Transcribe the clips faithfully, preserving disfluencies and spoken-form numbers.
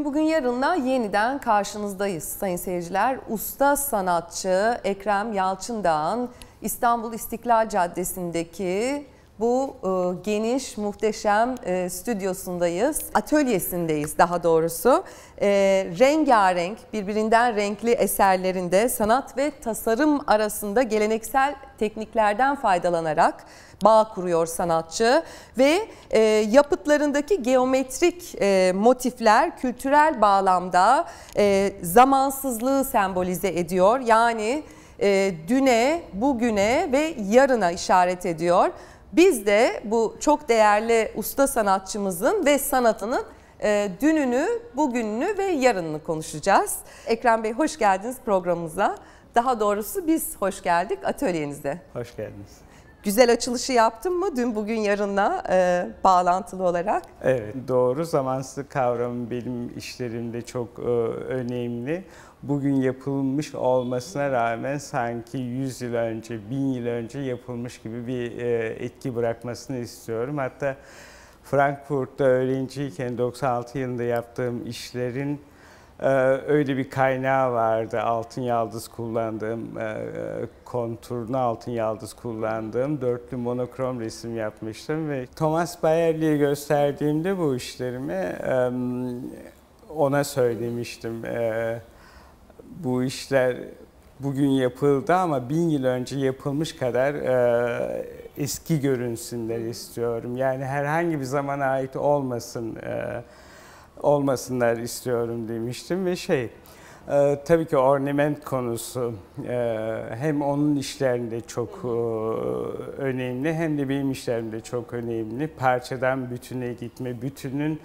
Dün Bugün Yarın'la yeniden karşınızdayız sayın seyirciler. Usta sanatçı Ekrem Yalçındağ'ın İstanbul İstiklal Caddesi'ndeki bu e, geniş, muhteşem e, stüdyosundayız. Atölyesindeyiz daha doğrusu. E, rengarenk, birbirinden renkli eserlerinde sanat ve tasarım arasında geleneksel tekniklerden faydalanarak bağ kuruyor sanatçı ve e, yapıtlarındaki geometrik e, motifler kültürel bağlamda e, zamansızlığı sembolize ediyor. Yani e, düne, bugüne ve yarına işaret ediyor. Biz de bu çok değerli usta sanatçımızın ve sanatının e, dününü, bugününü ve yarınını konuşacağız. Ekrem Bey hoş geldiniz programımıza. Daha doğrusu biz hoş geldik atölyenize. Hoş geldiniz. Güzel açılışı yaptın mı dün bugün yarınla e, bağlantılı olarak? Evet, doğru. Zamansızlık kavramı benim işlerimde çok e, önemli. Bugün yapılmış olmasına rağmen sanki yüz yıl önce, bin yıl önce yapılmış gibi bir e, etki bırakmasını istiyorum. Hatta Frankfurt'ta öğrenciyken doksan altı yılında yaptığım işlerin e, öyle bir kaynağı vardı. Altın yaldız kullandığım, e, konturlu altın yaldız kullandığım dörtlü monokrom resim yapmıştım ve Thomas Bayerli'ye gösterdiğimde bu işlerimi e, ona söylemiştim. E, Bu işler bugün yapıldı ama bin yıl önce yapılmış kadar e, eski görünsünler istiyorum. Yani herhangi bir zamana ait olmasın, e, olmasınlar istiyorum demiştim ve şey, e, tabii ki ornament konusu e, hem onun işlerinde çok e, önemli hem de benim işlerimde çok önemli. Parçadan bütüne gitme, bütünün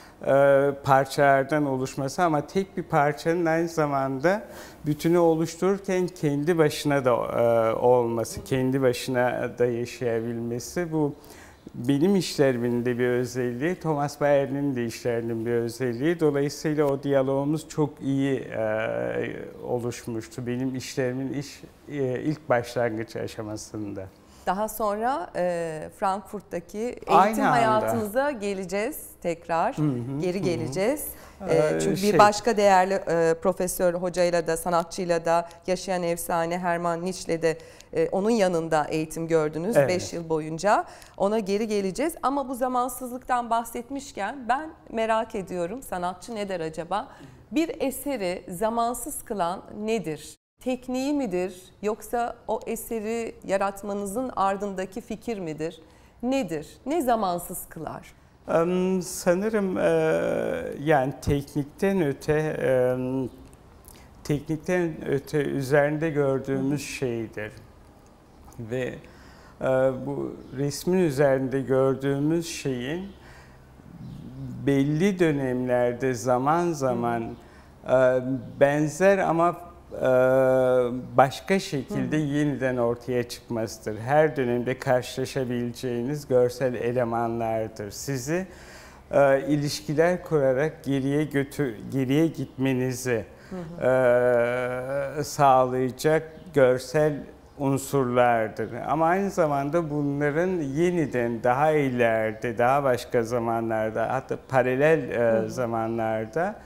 parçalardan oluşması ama tek bir parçanın aynı zamanda bütünü oluştururken kendi başına da olması, kendi başına da yaşayabilmesi bu benim işlerimin de bir özelliği, Thomas Bayerli'nin de işlerinin bir özelliği. Dolayısıyla o diyalogumuz çok iyi oluşmuştu benim işlerimin iş, ilk başlangıç aşamasında. Daha sonra e, Frankfurt'taki eğitim Aynı hayatınıza geleceğiz tekrar, hı hı, geri geleceğiz. Hı. E, çünkü şey, bir başka değerli e, profesör, hocayla da, sanatçıyla da, yaşayan efsane Hermann Nietzsche'le de e, onun yanında eğitim gördünüz beş evet. yıl boyunca. Ona geri geleceğiz ama bu zamansızlıktan bahsetmişken ben merak ediyorum, sanatçı ne der acaba? Bir eseri zamansız kılan nedir? Tekniği midir yoksa o eseri yaratmanızın ardındaki fikir midir? Nedir? Ne zamansız kılar? Um, sanırım e, yani teknikten öte e, teknikten öte üzerinde gördüğümüz şeydir. Ve e, bu resmin üzerinde gördüğümüz şeyin belli dönemlerde zaman zaman e, benzer ama başka şekilde yeniden ortaya çıkmasıdır. Her dönemde karşılaşabileceğiniz görsel elemanlardır. Sizi e, ilişkiler kurarak geriye götür, geriye gitmenizi hı hı. E, sağlayacak görsel unsurlardır. Ama aynı zamanda bunların yeniden daha ileride, daha başka zamanlarda, hatta paralel e, hı hı. zamanlarda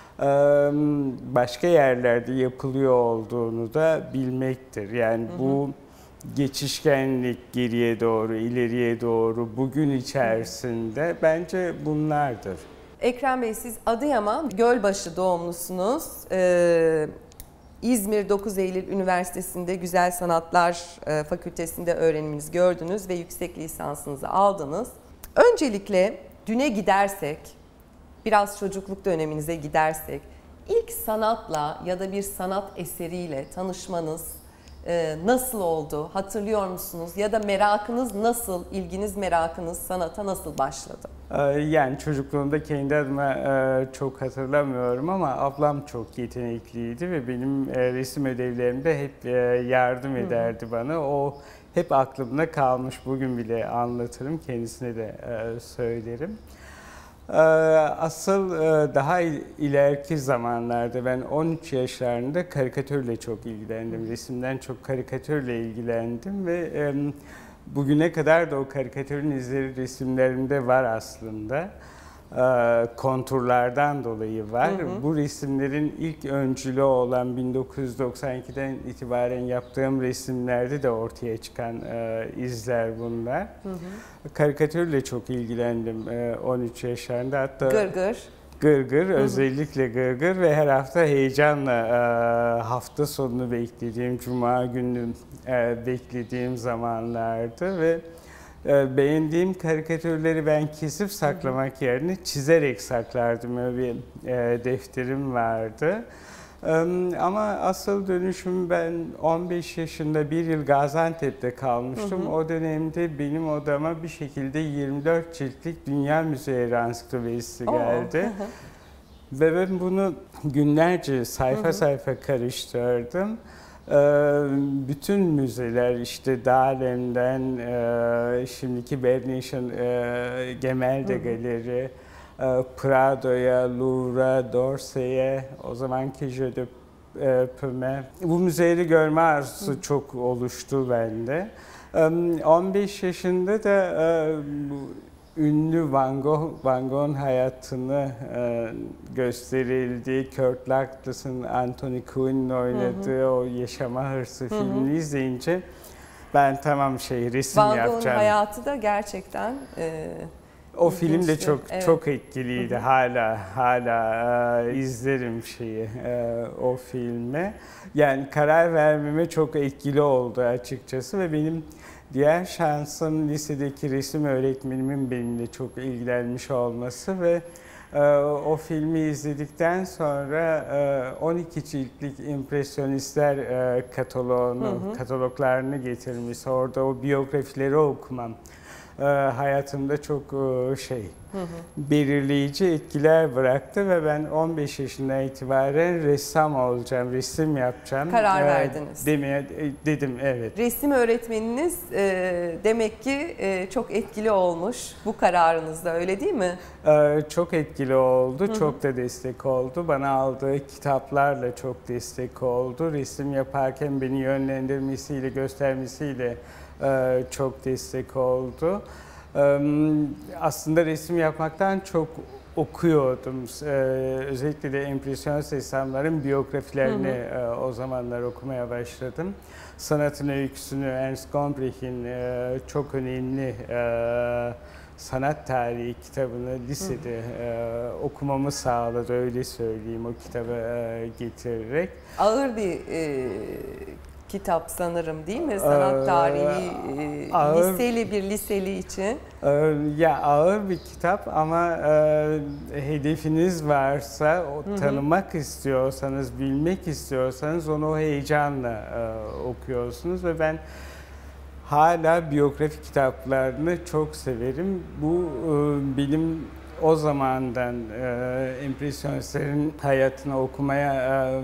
başka yerlerde yapılıyor olduğunu da bilmektir. Yani hı hı. bu geçişkenlik geriye doğru, ileriye doğru, bugün içerisinde hı hı. bence bunlardır. Ekrem Bey siz Adıyaman Gölbaşı doğumlusunuz. Ee, İzmir dokuz Eylül Üniversitesi'nde Güzel Sanatlar Fakültesi'nde öğreniminizi gördünüz ve yüksek lisansınızı aldınız. Öncelikle düne gidersek, biraz çocukluk döneminize gidersek, ilk sanatla ya da bir sanat eseriyle tanışmanız e, nasıl oldu? Hatırlıyor musunuz? Ya da merakınız nasıl, ilginiz, merakınız sanata nasıl başladı? Yani çocukluğumda kendi adıma çok hatırlamıyorum ama ablam çok yetenekliydi ve benim resim ödevlerimde hep yardım ederdi bana. O hep aklımda kalmış. Bugün bile anlatırım, kendisine de söylerim. Asıl daha ileriki zamanlarda ben on üç yaşlarında karikatürle çok ilgilendim. Resimden çok karikatürle ilgilendim ve bugüne kadar da o karikatürün izleri resimlerimde var aslında. e, konturlardan dolayı var. Hı hı. Bu resimlerin ilk öncülü olan bin dokuz yüz doksan ikiden itibaren yaptığım resimlerde de ortaya çıkan e, izler bunlar. Hı hı. Karikatürle çok ilgilendim e, on üç yaşlarında. Hatta Gırgır. Gırgır, özellikle Gırgır ve her hafta heyecanla e, hafta sonunu beklediğim, cuma günü e, beklediğim zamanlardı ve e, beğendiğim karikatürleri ben kesip saklamak yerine çizerek saklardım. Öyle bir e, defterim vardı. E, ama asıl dönüşüm ben on beş yaşında bir yıl Gaziantep'te kalmıştım. Hı hı. O dönemde benim odama bir şekilde yirmi dört ciltlik Dünya Müzeyleri Ansiklopedisi geldi. Hı hı. Ve ben bunu günlerce sayfa hı hı. sayfa karıştırdım. Bütün müzeler işte Dahlem'den şimdiki Berlin Gemälde Galeri, Prado'ya, Louvre'a, D'Orsay'e, o zamanki Jeu de Paume. Bu müzeleri görme arzusu hı. çok oluştu bende. on beş yaşında da bu ünlü Van Gogh, Van Gogh'un hayatını e, gösterildiği, Kurt Douglas'ın Anthony Quinn'in oynadığı hı hı. o Yaşama Hırsı hı hı. filmini izleyince ben tamam şey resim Van yapacağım. Van Gogh'un hayatı da gerçekten e, o film de çok evet. çok etkiliydi. Hı hı. Hala hala e, izlerim şeyi e, o filmi. Yani karar vermeme çok etkili oldu açıkçası ve benim diğer şansım lisedeki resim öğretmenimin benimle çok ilgilenmiş olması ve e, o filmi izledikten sonra e, on iki ciltlik impresyonistler e, kataloğunu, hı hı. kataloglarını getirmiş. Orada o biyografileri okumam e, hayatımda çok e, şey hı hı. belirleyici etkiler bıraktı ve ben on beş yaşından itibaren ressam olacağım, resim yapacağım. Karar e, verdiniz. Demeye, dedim evet. Resim öğretmeniniz e, demek ki e, çok etkili olmuş bu kararınızda, öyle değil mi? E, çok etkili oldu, hı hı. çok da destek oldu. Bana aldığı kitaplarla çok destek oldu. Resim yaparken beni yönlendirmesiyle, göstermesiyle e, çok destek oldu. Aslında resim yapmaktan çok okuyordum. Özellikle de impresyonist ressamların biyografilerini hı hı. o zamanlar okumaya başladım. Sanatın öyküsünü Ernst Gombrich'in çok önemli sanat tarihi kitabını lisede hı hı. okumamı sağladı, öyle söyleyeyim, o kitabı getirerek. Ağır bir e, kitap sanırım, değil mi? Sanat tarihi, e, ağır, liseli bir liseli için. E, ya ağır bir kitap ama e, hedefiniz varsa, o, hı hı. tanımak istiyorsanız, bilmek istiyorsanız onu o heyecanla e, okuyorsunuz ve ben hala biyografi kitaplarını çok severim. Bu e, benim o zamandan e, impresyonistlerin hayatını okumaya e,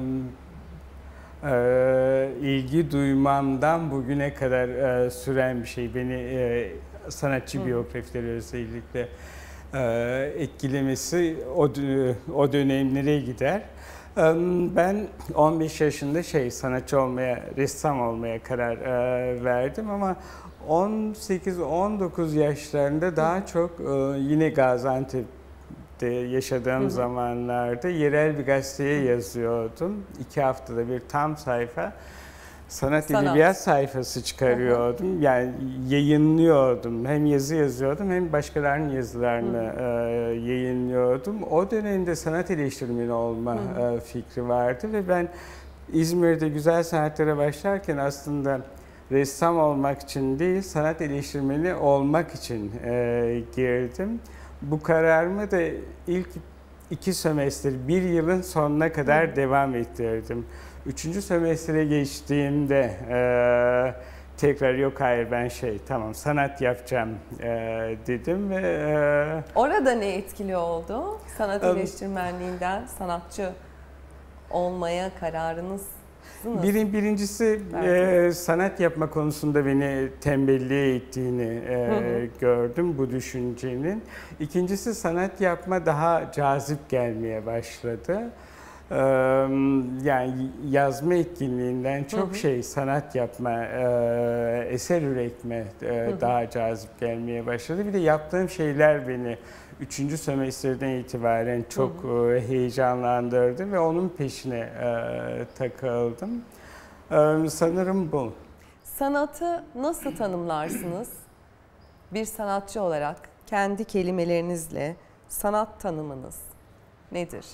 Ee, ilgi duymamdan bugüne kadar e, süren bir şey. Beni e, sanatçı Hı. biyografileri özellikle e, etkilemesi o, o dönemlere gider. E, ben on beş yaşında şey sanatçı olmaya, ressam olmaya karar e, verdim ama on sekiz on dokuz yaşlarında daha Hı. çok e, yine Gaziantep yaşadığım hı hı. zamanlarda yerel bir gazeteye hı. yazıyordum. İki haftada bir tam sayfa sanat, sanat. edebiyat sayfası çıkarıyordum. Hı hı. Yani yayınlıyordum. Hem yazı yazıyordum hem başkalarının yazılarını e, yayınlıyordum. O dönemde sanat eleştirmeni olma hı hı. E, fikri vardı ve ben İzmir'de güzel sanatlara başlarken aslında ressam olmak için değil, sanat eleştirmeni olmak için e, girdim. Bu kararımı da ilk iki sömestr, bir yılın sonuna kadar Hı. devam ettirdim. Üçüncü sömestre geçtiğimde e, tekrar yok hayır ben şey tamam sanat yapacağım e, dedim ve e, orada ne etkili oldu? Sanat eleştirmenliğinden sanatçı olmaya kararınız? Bir, birincisi e, sanat yapma konusunda beni tembelliğe ettiğini e, hı hı. gördüm bu düşüncenin. İkincisi sanat yapma daha cazip gelmeye başladı. Yani yazma etkinliğinden çok hı hı. şey sanat yapma, eser üretme hı hı. daha cazip gelmeye başladı. Bir de yaptığım şeyler beni üçüncü semestrden itibaren çok hı hı. heyecanlandırdı ve onun peşine takıldım. Sanırım bu. Sanatı nasıl tanımlarsınız? Bir sanatçı olarak kendi kelimelerinizle sanat tanımınız nedir?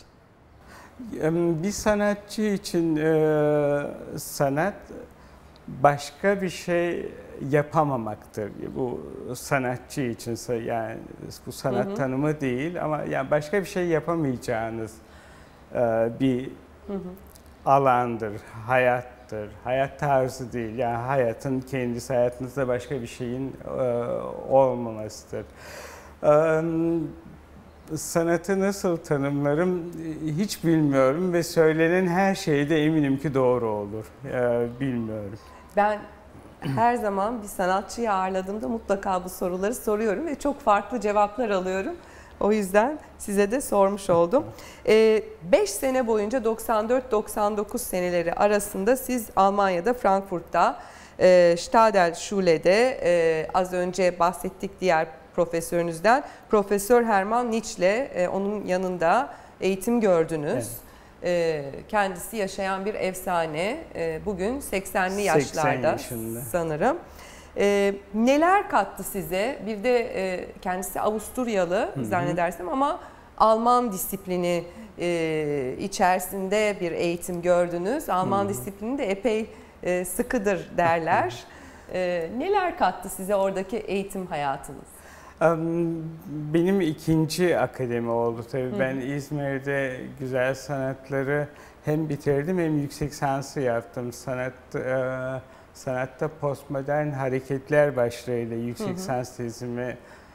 Bir sanatçı için e, sanat başka bir şey yapamamaktır. Bu sanatçı için yani bu sanat hı hı. tanımı değil ama yani başka bir şey yapamayacağınız e, bir hı hı. alandır, hayattır. Hayat tarzı değil. Yani hayatın kendisi, hayatınızda başka bir şeyin e, olmamasıdır. E, Sanatı nasıl tanımlarım hiç bilmiyorum ve söylenen her şey de eminim ki doğru olur. Ee, bilmiyorum. Ben her zaman bir sanatçıyı ağırladığımda mutlaka bu soruları soruyorum ve çok farklı cevaplar alıyorum. O yüzden size de sormuş oldum. beş sene boyunca doksan dört doksan dokuz seneleri arasında siz Almanya'da, Frankfurt'ta, e, Stadelschule''de e, az önce bahsettik diğer profesörünüzden, Profesör Hermann Nitsch'le e, onun yanında eğitim gördünüz. Evet. E, kendisi yaşayan bir efsane. E, bugün seksenli yaşlarda sanırım. E, neler kattı size? Bir de e, kendisi Avusturyalı hı hı. zannedersem ama Alman disiplini e, içerisinde bir eğitim gördünüz. Alman hı hı. disiplini de epey e, sıkıdır derler. e, neler kattı size oradaki eğitim hayatınız? Benim ikinci akademi oldu tabii. Hı. Ben İzmir'de güzel sanatları hem bitirdim hem yüksek lisansı yaptım. Sanat sanatta postmodern hareketler başlığıyla yüksek lisans tezimi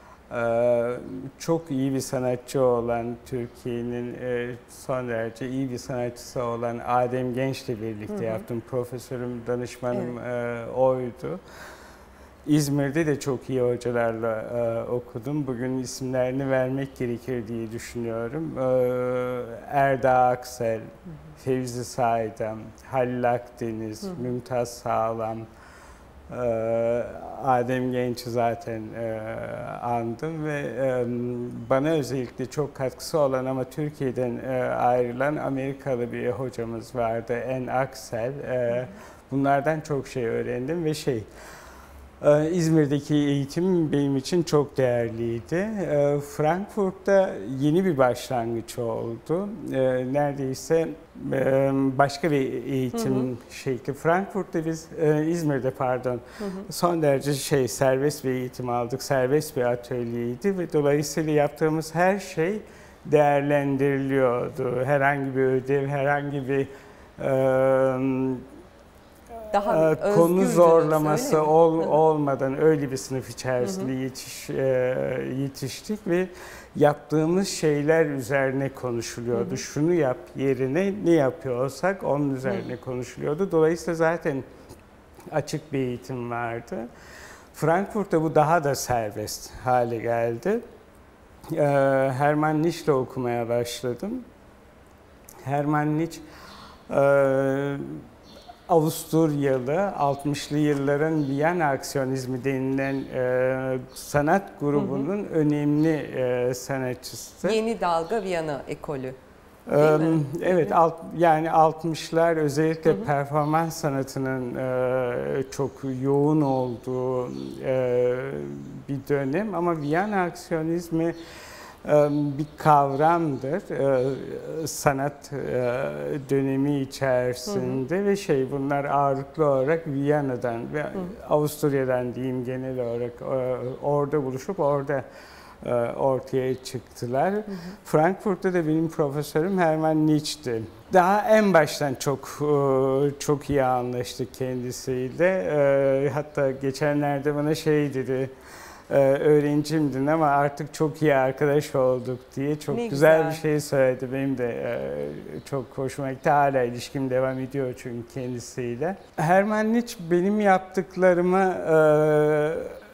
çok iyi bir sanatçı olan, Türkiye'nin son derece iyi bir sanatçısı olan Adem Genç'le birlikte hı hı. yaptım. Profesörüm, danışmanım evet. oydu. İzmir'de de çok iyi hocalarla e, okudum. Bugün isimlerini vermek gerekir diye düşünüyorum. E, Erdağ Aksel, hı hı. Fevzi Saydam, Halil Akdeniz, hı hı. Mümtaz Sağlam, e, Adem Genç'i zaten e, andım ve e, bana özellikle çok katkısı olan ama Türkiye'den e, ayrılan Amerikalı bir hocamız vardı, En Aksel. E, bunlardan çok şey öğrendim ve şey... İzmir'deki eğitim benim için çok değerliydi. Frankfurt'ta yeni bir başlangıç oldu. Neredeyse başka bir eğitim hı hı. şekli. Frankfurt'ta biz, İzmir'de pardon, hı hı. son derece şey serbest bir eğitim aldık. Serbest bir atölyeydi ve dolayısıyla yaptığımız her şey değerlendiriliyordu. Herhangi bir ödev, herhangi bir daha konu zorlaması ol, olmadan öyle bir sınıf içerisinde hı hı. Yetiş, yetiştik ve yaptığımız şeyler üzerine konuşuluyordu. Hı hı. Şunu yap yerine ne yapıyorsak onun üzerine hı. konuşuluyordu. Dolayısıyla zaten açık bir eğitim vardı. Frankfurt'ta bu daha da serbest hale geldi. Hermann Nitsch'le okumaya başladım. Hermann Nitsch Avusturyalı, altmışlı yılların Viyana aksiyonizmi denilen e, sanat grubunun hı hı. önemli e, sanatçısı. Yeni dalga Viyana ekolü. Değil mi? Evet, alt, yani altmışlar özellikle hı hı. performans sanatının e, çok yoğun olduğu e, bir dönem ama Viyana aksiyonizmi bir kavramdır sanat dönemi içerisinde hı hı. ve şey bunlar ağırlıklı olarak Viyana'dan ve hı. Avusturya'dan diyeyim genel olarak orada buluşup orada ortaya çıktılar. Hı hı. Frankfurt'ta da benim profesörüm Hermann Nitsch'ti. Daha en baştan çok çok iyi anlaştık kendisiyle. Hatta geçenlerde bana şey dedi. Ee, öğrencimdin ama artık çok iyi arkadaş olduk diye çok güzel, güzel bir şey söyledi. Benim de e, çok hoşuma gitti. Hala ilişkim devam ediyor çünkü kendisiyle. Hermann Nitsch benim yaptıklarımı e,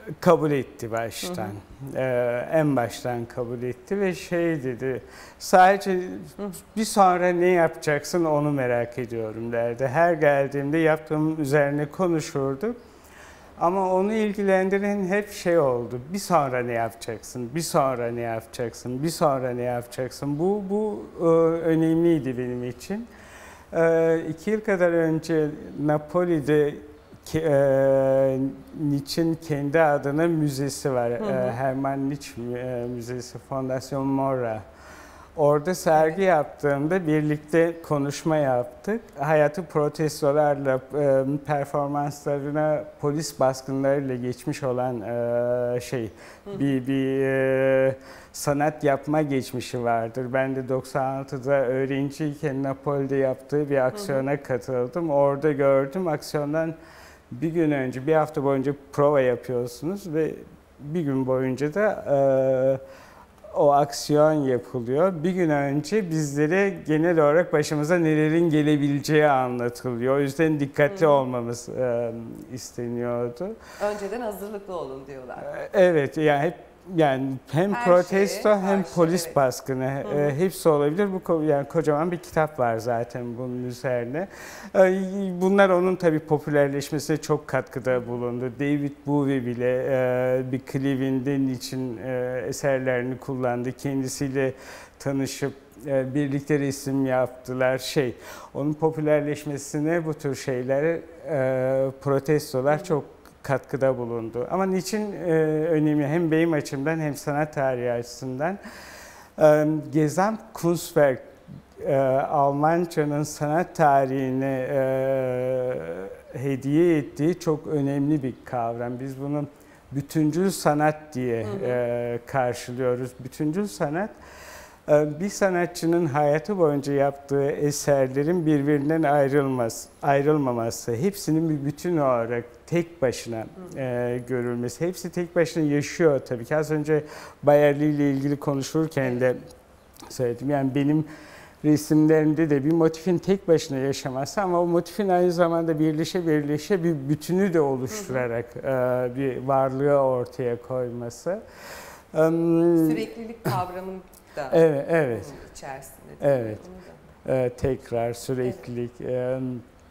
kabul etti baştan. Hı hı. Ee, en baştan kabul etti ve şey dedi, sadece hı. bir sonra ne yapacaksın onu merak ediyorum derdi. Her geldiğimde yaptığım üzerine konuşurdu. Ama onu ilgilendiren hep şey oldu. Bir sonra ne yapacaksın? Bir sonra ne yapacaksın? Bir sonra ne yapacaksın? Bu bu e, önemliydi benim için. E, iki yıl kadar önce Napoli'de Ki, e, Nietzsche'nin kendi adına müzesi var. Hı hı. E, Hermann Nietzsche e, Müzesi, Fondasyon Mora. Orada sergi yaptığımda birlikte konuşma yaptık. Hayatı protestolarla, e, performanslarına polis baskınlarıyla geçmiş olan e, şey, hı. bir, bir e, sanat yapma geçmişi vardır. Ben de doksan altıda öğrenciyken Napoli'de yaptığı bir aksiyona hı hı. katıldım. Orada gördüm, aksiyondan bir gün önce, bir hafta boyunca prova yapıyorsunuz ve bir gün boyunca da e, o aksiyon yapılıyor. Bir gün önce bizlere genel olarak başımıza nelerin gelebileceği anlatılıyor. O yüzden dikkatli Hı-hı. olmamız e, isteniyordu. Önceden hazırlıklı olun diyorlar. Evet, yani hep yani hem Her protesto şeye, hem polis evet. baskını e, hepsi olabilir. Bu yani kocaman bir kitap var zaten bunun üzerine. E, bunlar onun tabii popülerleşmesine çok katkıda bulundu. David Bowie bile e, bir klibinde için e, eserlerini kullandı. Kendisiyle tanışıp e, birlikte resim yaptılar. Şey, onun popülerleşmesine bu tür şeyler, e, protestolar Hı-hı. çok katkıda bulundu. Ama niçin e, önemli hem benim açımdan hem sanat tarihi açısından e, Gesamtkunstwerk e, Almanca'nın sanat tarihine e, hediye ettiği çok önemli bir kavram. Biz bunu bütüncül sanat diye hı hı. E, karşılıyoruz. Bütüncül sanat bir sanatçının hayatı boyunca yaptığı eserlerin birbirinden ayrılmaz, ayrılmaması, hepsinin bir bütün olarak tek başına e, görülmesi, hepsi tek başına yaşıyor tabii ki. Az önce Bayerli ile ilgili konuşurken de söyledim. Yani benim resimlerimde de bir motifin tek başına yaşaması ama o motifin aynı zamanda birleşe birleşe bir bütünü de oluşturarak e, bir varlığı ortaya koyması. Süreklilik kavramının da evet, evet. içerisinde. Evet. Ee, tekrar, süreklilik. Evet.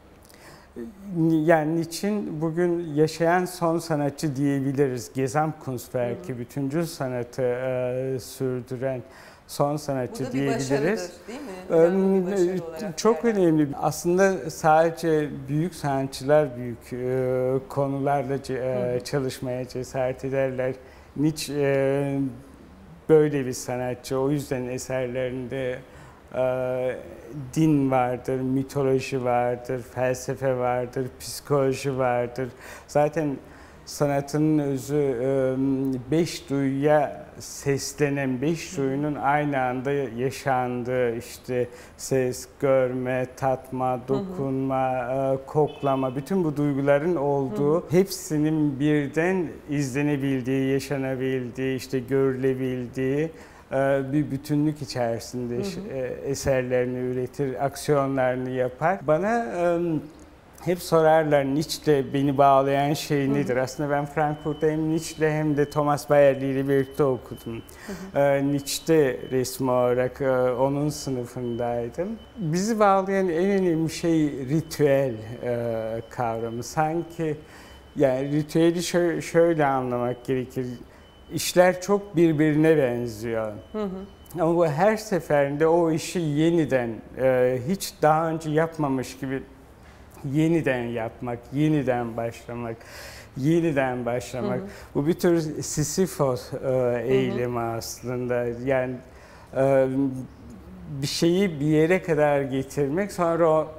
Yani için bugün yaşayan son sanatçı diyebiliriz. Gesamtkunstwerk'i, bütüncül sanatı e, sürdüren son sanatçı Bu da diyebiliriz. Bir başarıdır, değil mi? Ee, bir çok yani. önemli. Aslında sadece büyük sanatçılar büyük e, konularla e, çalışmaya cesaret ederler. Nietzsche e, böyle bir sanatçı. O yüzden eserlerinde e, din vardır, mitoloji vardır, felsefe vardır, psikoloji vardır. Zaten sanatın özü e, beş duyuya seslenen, beş duyunun aynı anda yaşandığı, işte ses, görme, tatma, dokunma, e, koklama, bütün bu duyguların olduğu, hı hı. hepsinin birden izlenebildiği, yaşanabildiği, işte görülebildiği bir bütünlük içerisinde hı hı. eserlerini üretir, aksiyonlarını yapar. Bana hep sorarlar Nietzsche'le beni bağlayan şey nedir? Hı hı. Aslında ben Frankfurt'ta hem Nietzsche'le hem de Thomas Bayerli ile birlikte okudum. Hı hı. Nietzsche'de resmi olarak onun sınıfındaydım. Bizi bağlayan en önemli şey ritüel kavramı. Sanki yani ritüeli şöyle, şöyle anlamak gerekir. İşler çok birbirine benziyor. Hı hı. Ama bu her seferinde o işi yeniden, e, hiç daha önce yapmamış gibi yeniden yapmak, yeniden başlamak, yeniden başlamak. Hı hı. Bu bir tür Sisyphos e, eylemi hı hı. aslında. Yani e, bir şeyi bir yere kadar getirmek, sonra o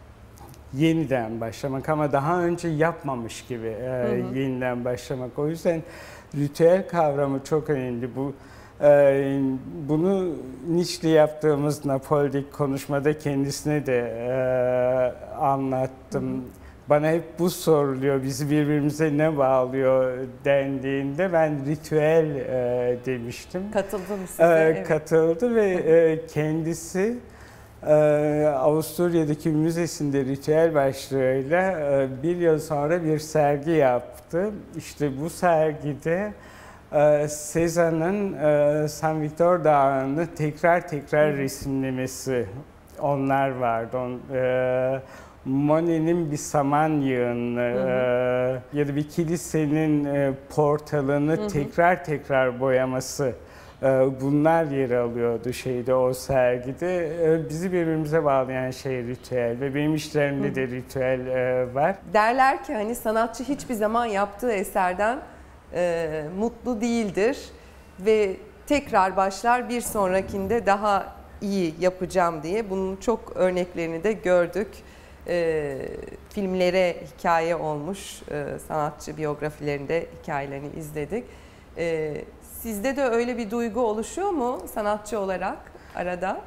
yeniden başlamak ama daha önce yapmamış gibi e, hı hı. yeniden başlamak. O yüzden ritüel kavramı çok önemli. Bu e, bunu Nietzsche'le yaptığımız Napoli'deki konuşmada kendisine de e, anlattım. Hı hı. Bana hep bu soruluyor, bizi birbirimize ne bağlıyor dendiğinde ben ritüel e, demiştim. Katıldım size. E, evet. Katıldı ve e, kendisi Ee, Avusturya'daki müzesinde ritüel başlığıyla e, bir yıl sonra bir sergi yaptı. İşte bu sergide e, Cézanne'ın e, Saint Victor Dağı'nı tekrar tekrar resimlemesi, onlar vardı. On, e, Monet'in bir saman yığını e, ya da bir kilisenin e, portalını hı hı. tekrar tekrar boyaması. Bunlar yer alıyordu şeyde, o sergide. Bizi birbirimize bağlayan şey ritüel ve benim işlerimde de ritüel var. Derler ki hani sanatçı hiçbir zaman yaptığı eserden e, mutlu değildir ve tekrar başlar bir sonrakinde daha iyi yapacağım diye. Bunun çok örneklerini de gördük. E, filmlere hikaye olmuş e, sanatçı biyografilerinde hikayelerini izledik. E, Sizde de öyle bir duygu oluşuyor mu sanatçı olarak arada?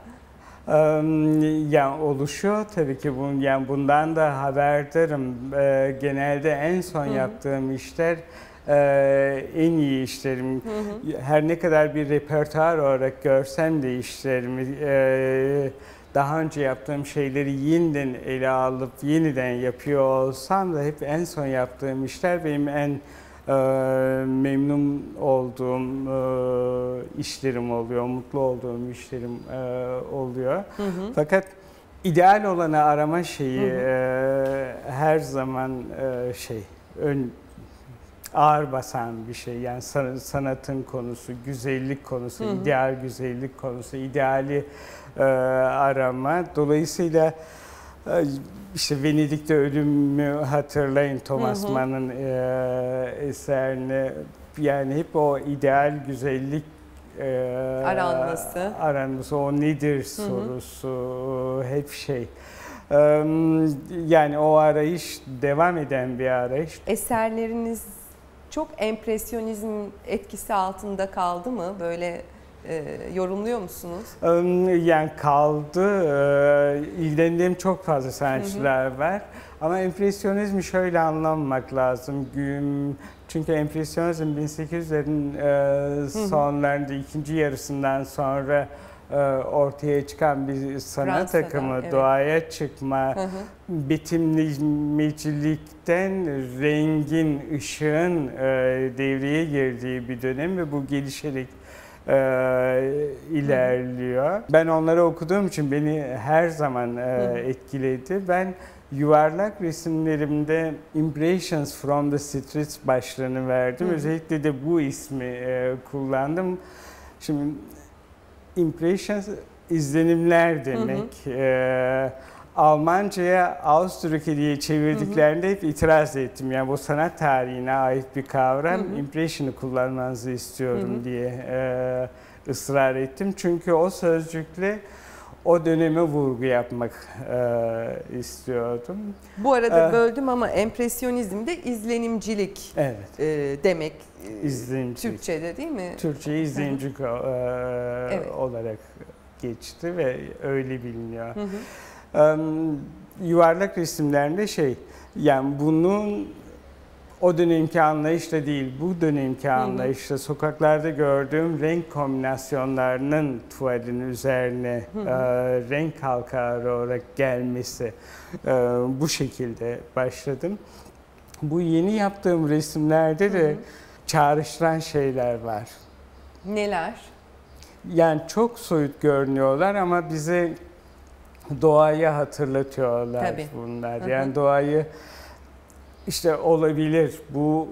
Yani oluşuyor tabii ki. Bun, yani bundan da haberdarım. Genelde en son Hı-hı. yaptığım işler en iyi işlerim. Hı-hı. Her ne kadar bir repertuar olarak görsem de işlerimi, daha önce yaptığım şeyleri yeniden ele alıp yeniden yapıyor olsam da hep en son yaptığım işler benim en Ee, memnun olduğum e, işlerim oluyor, mutlu olduğum işlerim e, oluyor. Hı hı. Fakat ideal olanı arama şeyi hı hı. E, her zaman e, şey ön ağır basan bir şey. Yani sanatın konusu, güzellik konusu, hı hı. ideal güzellik konusu, ideali e, arama. Dolayısıyla İşte Venedik'te Ölüm'ü hatırlayın, Thomas Mann'ın e, eserini. Yani hep o ideal güzellik e, aranması. aranması, o nedir sorusu, hı hı. hep şey. E, yani o arayış devam eden bir arayış. Eserleriniz çok empresyonizm etkisi altında kaldı mı? Böyle E, yorumluyor musunuz? Yani kaldı. İlgilendiğim çok fazla sanatçılar hı hı. var. Ama empresyonizmi şöyle anlamamak lazım. Çünkü empresyonizm bin sekiz yüzlerin sonlarında, ikinci yarısından sonra ortaya çıkan bir sanat Fransa'da, akımı, evet. doğaya çıkma, hı hı. betimlemecilikten rengin, ışığın devreye girdiği bir dönem ve bu gelişerek E, ilerliyor. Ben onları okuduğum için beni her zaman e, etkiledi. Ben yuvarlak resimlerimde Impressions from the Streets başlığını verdim. Hı hı. Özellikle de bu ismi e, kullandım. Şimdi Impressions izlenimler demek. Hı hı. E, Almanca'ya Ausdrücke diye çevirdiklerinde hı hı. hep itiraz ettim. Yani bu sanat tarihine ait bir kavram, hı hı. impression'ı kullanmanızı istiyorum hı hı. diye e, ısrar ettim. Çünkü o sözcükle o döneme vurgu yapmak e, istiyordum. Bu arada ee, böldüm ama empresyonizmde izlenimcilik evet. e, demek. İzlenimcilik. Türkçe'de değil mi? Türkçe izlenimcilik e, evet. olarak geçti ve öyle biliniyor. Hı hı. Um, yuvarlak resimlerinde şey, yani bunun o dönemki anlayışla değil, bu dönemki anlayışla sokaklarda gördüğüm renk kombinasyonlarının tuvalin üzerine hı hı. E, renk halkaları olarak gelmesi, e, bu şekilde başladım. Bu yeni yaptığım resimlerde de hı hı. çağrıştıran şeyler var. Neler? Yani çok soyut görünüyorlar ama bize doğayı hatırlatıyorlar Tabii. bunlar. Yani hı hı. doğayı işte olabilir. Bu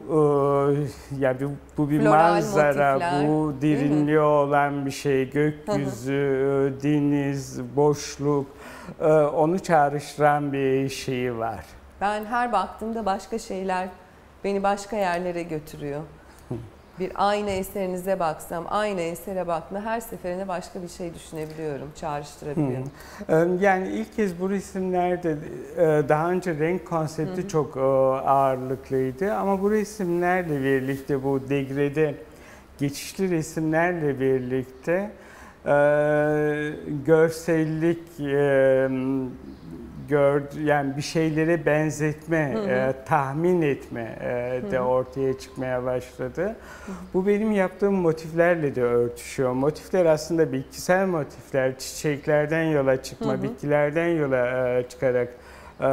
e, yani bu bir Floral manzara, motifler. Bu derinliği hı hı. olan bir şey. Gökyüzü, hı hı. deniz, boşluk. E, onu çağrıştıran bir şeyi var. Ben her baktığımda başka şeyler beni başka yerlere götürüyor. Bir aynı eserinize baksam, aynı esere baktığımda her seferinde başka bir şey düşünebiliyorum, çağrıştırabiliyorum. Yani ilk kez bu resimlerde daha önce renk konsepti hı hı. çok ağırlıklıydı ama bu resimlerle birlikte, bu degrede geçişli resimlerle birlikte görsellik gördü, yani bir şeylere benzetme, hı hı. E, tahmin etme e, de hı hı. ortaya çıkmaya başladı. Hı hı. Bu benim yaptığım motiflerle de örtüşüyor. Motifler aslında bitkisel motifler, çiçeklerden yola çıkma, hı hı. bitkilerden yola e, çıkarak e,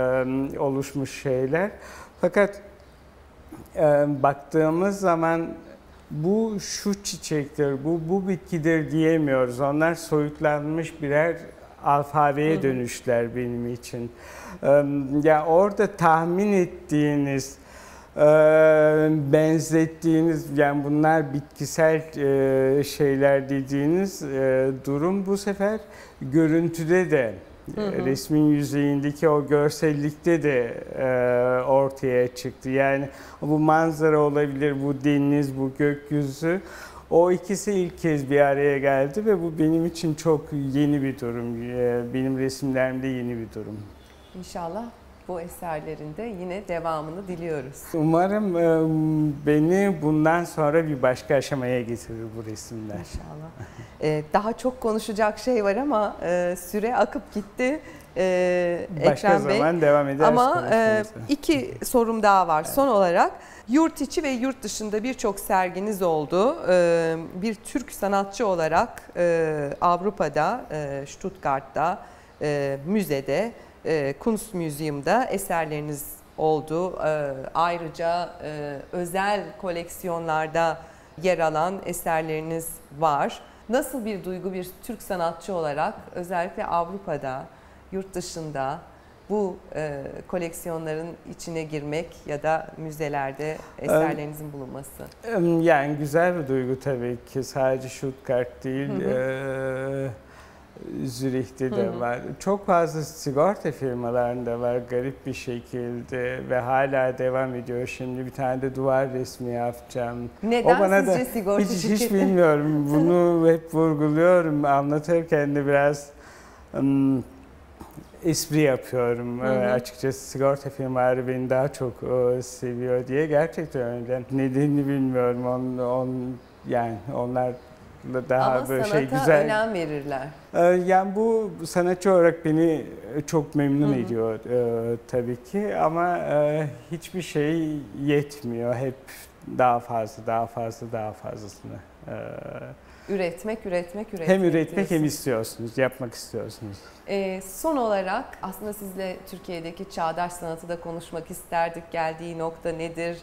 oluşmuş şeyler. Fakat e, baktığımız zaman bu şu çiçektir, bu bu bitkidir diyemiyoruz. Onlar soyutlanmış birer alfabeye, hı hı. dönüşler benim için. Ee, ya orada tahmin ettiğiniz, e, benzettiğiniz, yani bunlar bitkisel e, şeyler dediğiniz e, durum bu sefer görüntüde de, hı hı. resmin yüzeyindeki o görsellikte de e, ortaya çıktı. Yani bu manzara olabilir, bu deniz, bu gökyüzü. O ikisi ilk kez bir araya geldi ve bu benim için çok yeni bir durum. Benim resimlerimde yeni bir durum. İnşallah bu eserlerinde yine devamını diliyoruz. Umarım beni bundan sonra bir başka aşamaya getirir bu resimler. İnşallah. Ee, daha çok konuşacak şey var ama e, süre akıp gitti. Ee, başka Ekrem Bey. zaman devam ederiz. Ama e, iki sorum daha var. Evet. Son olarak yurt içi ve yurt dışında birçok serginiz oldu. Ee, bir Türk sanatçı olarak e, Avrupa'da, e, Stuttgart'ta, e, müzede, e, Kunstmuseum'da eserleriniz oldu. E, ayrıca e, özel koleksiyonlarda yer alan eserleriniz var. Nasıl bir duygu bir Türk sanatçı olarak özellikle Avrupa'da, yurt dışında bu e, koleksiyonların içine girmek ya da müzelerde eserlerinizin bulunması? Yani güzel bir duygu tabii ki. Sadece Stuttgart değil, hı hı. E, Zürih'te de hı hı. var. Çok fazla sigorta firmalarında var garip bir şekilde ve hala devam ediyor. Şimdi bir tane de duvar resmi yapacağım. Neden o bana sizce da sigorta hiç, şirketi? hiç bilmiyorum. Bunu hep vurguluyorum. Anlatırken de biraz um, espri yapıyorum. Hı hı. Açıkçası sigorta firmaları beni daha çok o, seviyor diye. Gerçekten öyle. Nedenini bilmiyorum. On, on, yani onlar daha ama böyle sanata şey güzel. önem verirler. Yani bu sanatçı olarak beni çok memnun hı hı. ediyor e, tabii ki ama e, hiçbir şey yetmiyor. Hep daha fazla, daha fazla, daha fazlasını. E, üretmek, üretmek, üretmek. Hem üretmek diyorsunuz. Hem istiyorsunuz, yapmak istiyorsunuz. E, son olarak aslında sizle Türkiye'deki çağdaş sanatı da konuşmak isterdik. Geldiği nokta nedir?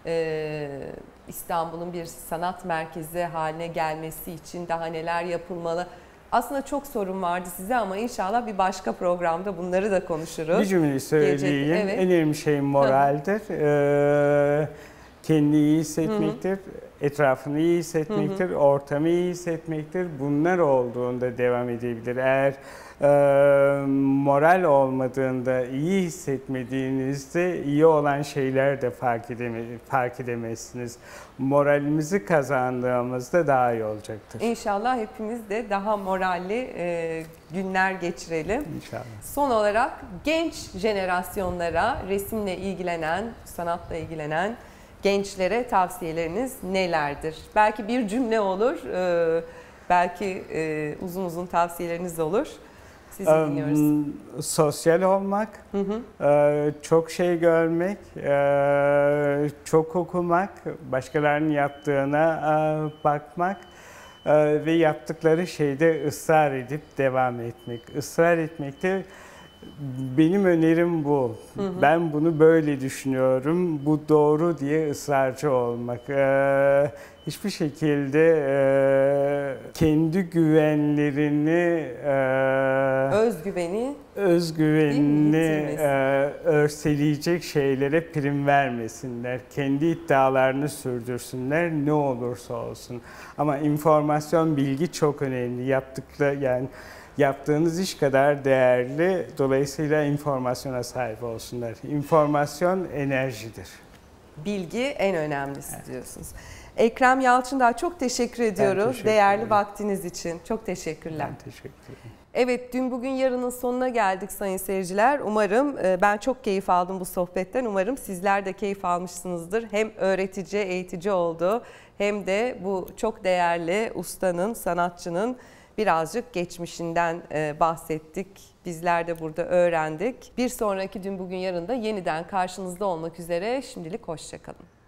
Ee, İstanbul'un bir sanat merkezi haline gelmesi için daha neler yapılmalı? Aslında çok sorun vardı size ama inşallah bir başka programda bunları da konuşuruz. Bir cümle söyleyeyim. Gelecek, evet. En önemli şey moraldir. Ee, kendini iyi hissetmektir. Hı hı. Etrafını iyi hissetmektir. Hı hı. Ortamı iyi hissetmektir. Bunlar olduğunda devam edebilir. Eğer e, moral olmadığında, iyi hissetmediğinizde iyi olan şeyler de fark, edeme, fark edemezsiniz. Moralimizi kazandığımızda daha iyi olacaktır. İnşallah hepimiz de daha moralli e, günler geçirelim. İnşallah. Son olarak genç jenerasyonlara, resimle ilgilenen, sanatla ilgilenen gençlere tavsiyeleriniz nelerdir? Belki bir cümle olur, e, belki e, uzun uzun tavsiyeleriniz olur. Sizi um, dinliyoruz. Sosyal olmak, hı hı. E, çok şey görmek, e, çok okumak, başkalarının yaptığına e, bakmak e, ve yaptıkları şeyde ısrar edip devam etmek. Israr etmekte benim önerim bu. Hı hı. Ben bunu böyle düşünüyorum, bu doğru diye ısrarcı olmak. Ee, hiçbir şekilde e, kendi güvenlerini, e, özgüveni, özgüvenini e, örseleyecek şeylere prim vermesinler. Kendi iddialarını sürdürsünler ne olursa olsun. Ama informasyon, bilgi çok önemli. Yaptıkları yani yaptığınız iş kadar değerli. Dolayısıyla informasyona sahip olsunlar. İnformasyon enerjidir. Bilgi en önemlisi, evet, diyorsunuz. Ekrem Yalçındağ, çok teşekkür ediyoruz. Teşekkür Değerli ederim. Vaktiniz için. Çok teşekkürler. Ben teşekkür ederim. Evet, dün bugün yarının sonuna geldik sayın seyirciler. Umarım ben çok keyif aldım bu sohbetten. Umarım sizler de keyif almışsınızdır. Hem öğretici, eğitici oldu hem de bu çok değerli ustanın, sanatçının birazcık geçmişinden bahsettik. Bizler de burada öğrendik. Bir sonraki Dün Bugün Yarın da yeniden karşınızda olmak üzere. Şimdilik hoşça kalın.